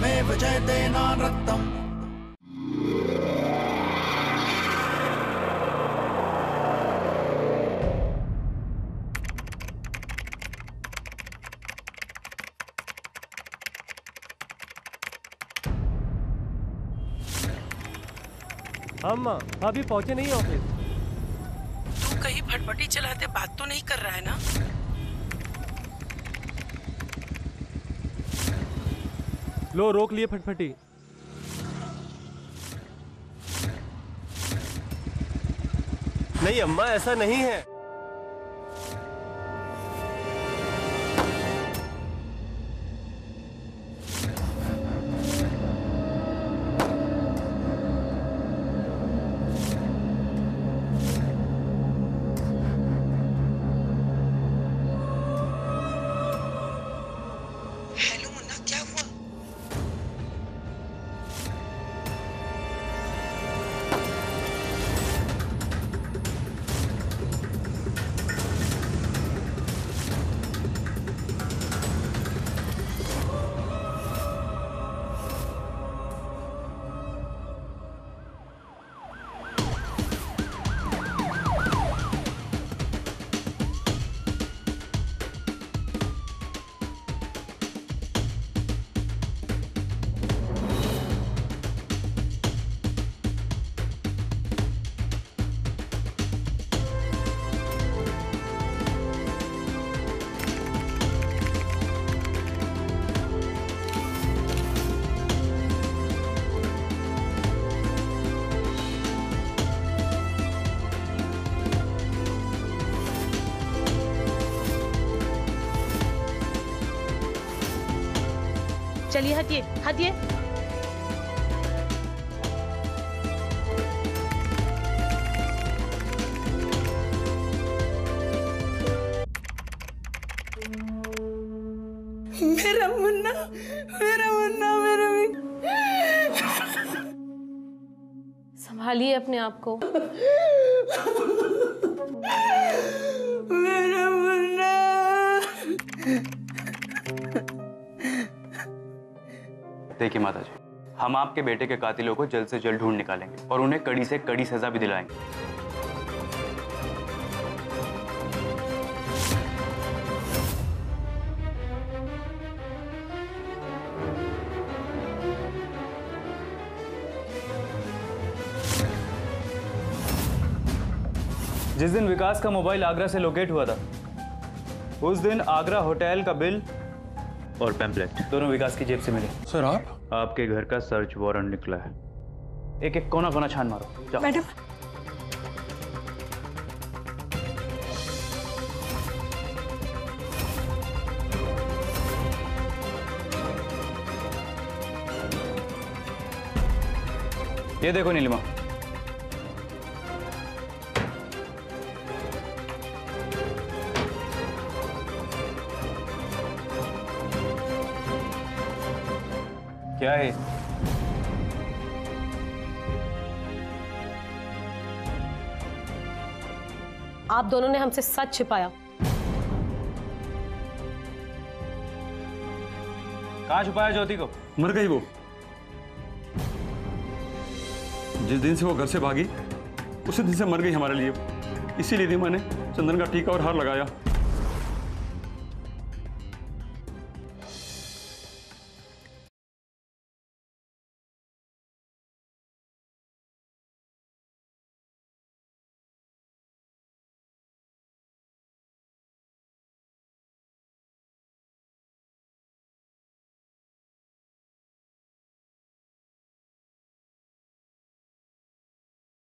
सत्यमेव जयते नानृतम्। अम्मा अभी पहुंचे नहीं ऑफिस। तू कहीं फटफटी चलाते बात तो नहीं कर रहा है ना? लो रोक लिए फटफटी। नहीं अम्मा ऐसा नहीं है। हेलो मुन्ना, क्या हुआ? चलिए हटिए हटिए। मेरा मुन्ना, मेरा मुन्ना, मेरा संभालिए अपने आप को। मेरा मुन्ना। देखिए माता जी, हम आपके बेटे के कातिलों को जल्द से जल्द ढूंढ निकालेंगे और उन्हें कड़ी से कड़ी सजा भी दिलाएंगे। जिस दिन विकास का मोबाइल आगरा से लोकेट हुआ था, उस दिन आगरा होटल का बिल और पैम्पलेट दोनों विकास की जेब से मिले। सर आपके घर का सर्च वारंट निकला है। एक एक कोना कोना छान मारो। जाओ। मैडम, ये देखो नीलिमा, क्या है? आप दोनों ने हमसे सच छिपाया। कहाँ छुपाया ज्योति को? मर गई वो। जिस दिन से वो घर से भागी उसी दिन से मर गई हमारे लिए। इसीलिए रीमा ने चंदन का टीका और हार लगाया।